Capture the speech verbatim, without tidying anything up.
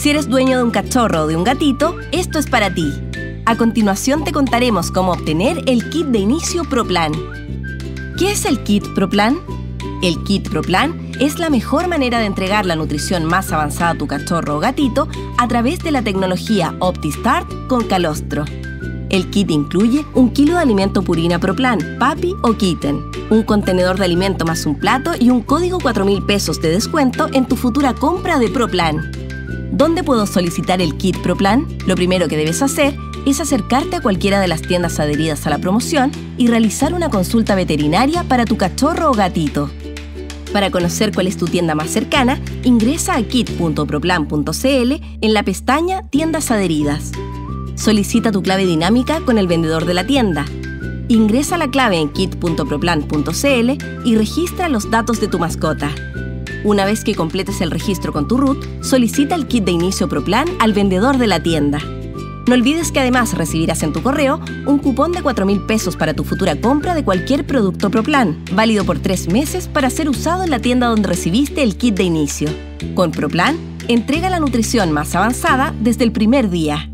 Si eres dueño de un cachorro o de un gatito, esto es para ti. A continuación te contaremos cómo obtener el kit de inicio ProPlan. ¿Qué es el kit ProPlan? El kit ProPlan es la mejor manera de entregar la nutrición más avanzada a tu cachorro o gatito a través de la tecnología OptiStart con calostro. El kit incluye un kilo de alimento Purina ProPlan, Puppy o Kitten, un contenedor de alimento más un plato y un código cuatro mil pesos de descuento en tu futura compra de ProPlan. ¿Dónde puedo solicitar el kit ProPlan? Lo primero que debes hacer es acercarte a cualquiera de las tiendas adheridas a la promoción y realizar una consulta veterinaria para tu cachorro o gatito. Para conocer cuál es tu tienda más cercana, ingresa a kit punto proplan punto cl en la pestaña Tiendas adheridas. Solicita tu clave dinámica con el vendedor de la tienda. Ingresa la clave en kit punto proplan punto cl y registra los datos de tu mascota. Una vez que completes el registro con tu root, solicita el kit de inicio ProPlan al vendedor de la tienda. No olvides que además recibirás en tu correo un cupón de cuatro mil pesos para tu futura compra de cualquier producto ProPlan, válido por tres meses para ser usado en la tienda donde recibiste el kit de inicio. Con ProPlan, entrega la nutrición más avanzada desde el primer día.